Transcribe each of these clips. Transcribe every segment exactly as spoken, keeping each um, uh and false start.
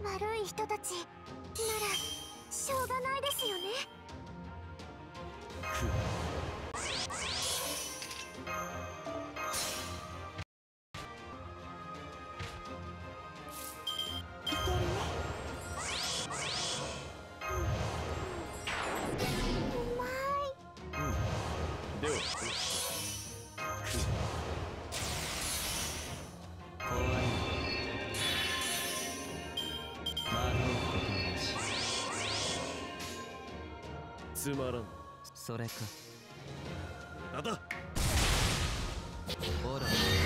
悪い人たちならしょうがないですよね。いけるね。うまい。 うん。では怖い。まごうことなし。つまらん。それか。なんだ。ほら。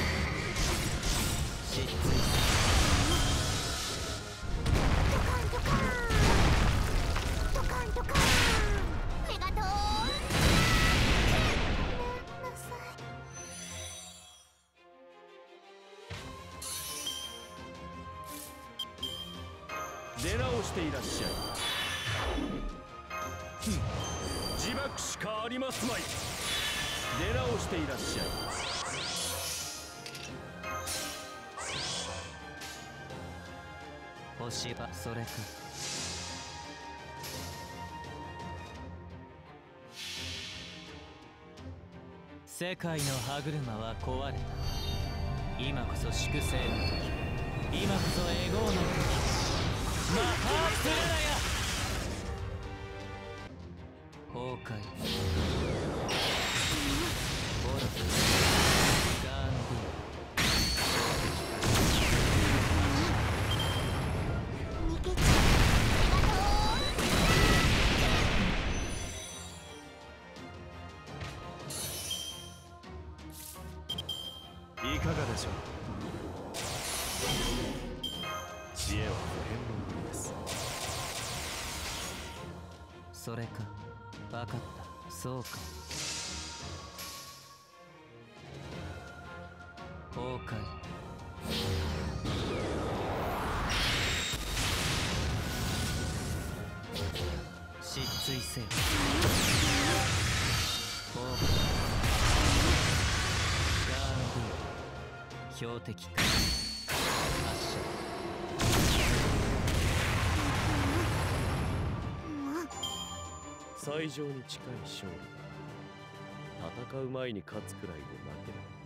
失墜。 ドカンドカンドカンドカンメガトーン。ごめんなさい。 出直していらっしゃい。ふん、自爆しかありますまい。出直していらっしゃい。星はそれか。世界の歯車は壊れた。今こそ粛清の時、今こそエゴーの時。マハープレナヤ崩壊。オロフガーンデ逃げちゃう。メガトィーン。いかがでしょう。知恵は不変のものです。それか。分かった。そうか。崩壊。失墜せよ。崩壊。ガーンディー。標的か。発射。最上に近い勝利。戦う前に勝つくらいで負ける。